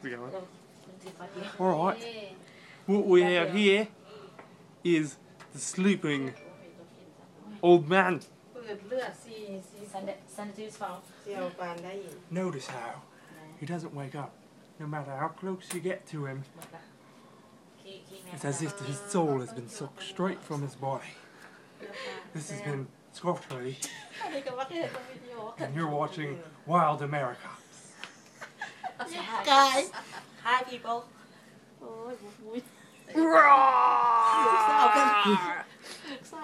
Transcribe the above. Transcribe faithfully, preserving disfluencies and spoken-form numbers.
together. Alright. What we have here is the sleeping old man. Notice how he doesn't wake up. No matter how close you get to him, it's as if his soul has been sucked straight from his body. This has been Scotty, and you're watching Wild America. Guys. Hi people. Ôi, vui.